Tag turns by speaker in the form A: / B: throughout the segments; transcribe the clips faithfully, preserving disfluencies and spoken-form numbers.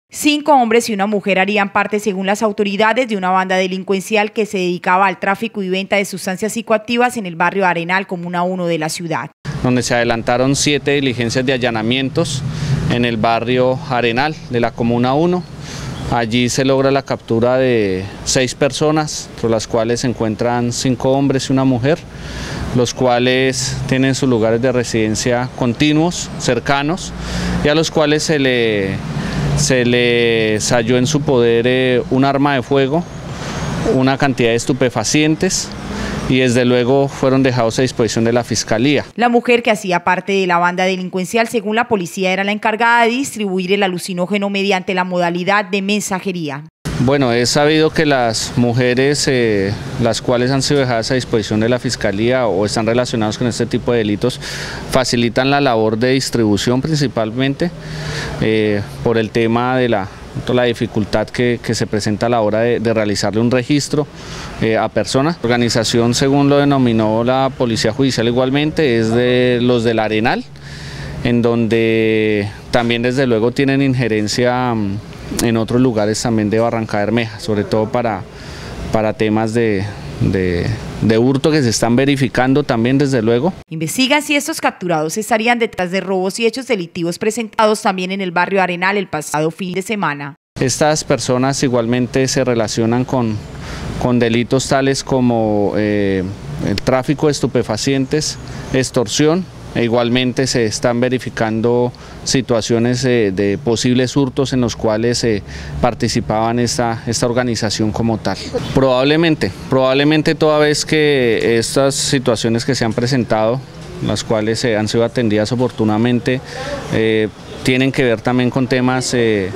A: Cinco hombres y una mujer harían parte, según las autoridades, de una banda delincuencial que se dedicaba al tráfico y venta de sustancias psicoactivas en el barrio Arenal, Comuna uno de la ciudad.
B: Donde se adelantaron siete diligencias de allanamientos en el barrio Arenal de la Comuna uno. Allí se logra la captura de seis personas, entre las cuales se encuentran cinco hombres y una mujer, los cuales tienen sus lugares de residencia continuos, cercanos, y a los cuales se le, se les halló en su poder eh, un arma de fuego, una cantidad de estupefacientes, y desde luego fueron dejados a disposición de la Fiscalía.
A: La mujer, que hacía parte de la banda delincuencial, según la policía, era la encargada de distribuir el alucinógeno mediante la modalidad de mensajería.
B: Bueno, es sabido que las mujeres, eh, las cuales han sido dejadas a disposición de la Fiscalía o están relacionadas con este tipo de delitos, facilitan la labor de distribución principalmente eh, por el tema de la la dificultad que, que se presenta a la hora de, de realizarle un registro eh, a personas. La organización, según lo denominó la Policía Judicial igualmente, es de los del Arenal, en donde también desde luego tienen injerencia en otros lugares también de Barranca Bermeja, sobre todo para, para temas de, de, de hurto que se están verificando también desde luego.
A: Investigan si estos capturados estarían detrás de robos y hechos delictivos presentados también en el barrio Arenal el pasado fin de semana.
B: Estas personas igualmente se relacionan con, con delitos tales como eh, el tráfico de estupefacientes, extorsión. E igualmente se están verificando situaciones eh, de posibles hurtos en los cuales eh, participaban esta, esta organización como tal. Probablemente, probablemente toda vez que estas situaciones que se han presentado, las cuales eh, han sido atendidas oportunamente, eh, tienen que ver también con temas eh,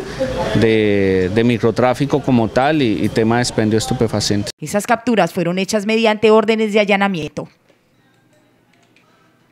B: de, de microtráfico como tal y, y tema de expendio de estupefacientes.
A: Esas capturas fueron hechas mediante órdenes de allanamiento.